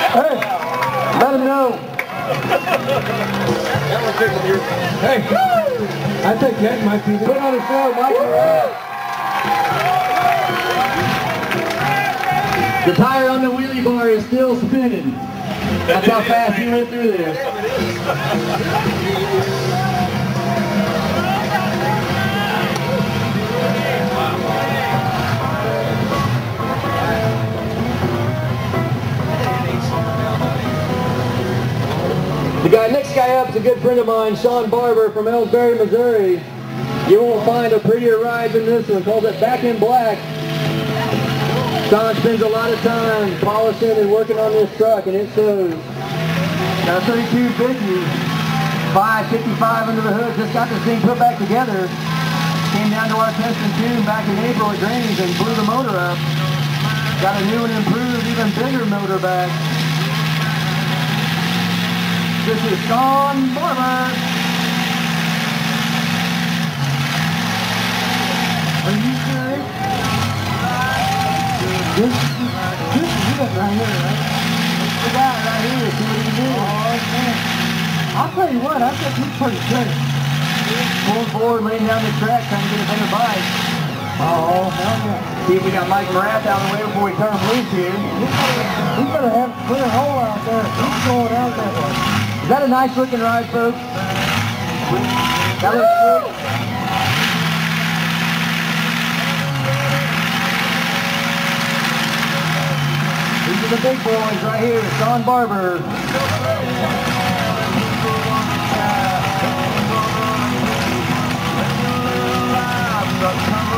Hey, let him know. Hey, I think that might be put on the show, Michael. The tire on the wheelie bar is still spinning. That's how fast he went through there. Next guy up is a good friend of mine, Sean Barber from Ellsbury, Missouri. You won't find a prettier ride than this one. Calls it Back in Black. Sean spends a lot of time polishing and working on this truck, and it shows. Got a 32 Bickey, 555 under the hood. Just got this thing put back together. Came down to our test and tune back in April at Granny's and blew the motor up. Got a new and improved, even bigger motor back. This is Sean Barber. Are you sure? This is it right here, right? The guy right here, see what he did? Oh, man. I'll tell you what, I think he's pretty good. Pulling forward, laying down the track, trying to get a better bike. Oh, hell yeah. See if we got Mike Morath out of the way before we turn him loose here. We better have a clear hole out there. He's going out that way. Is that a nice looking ride, folks? That looks good. These are the big boys right here, Sean Barber.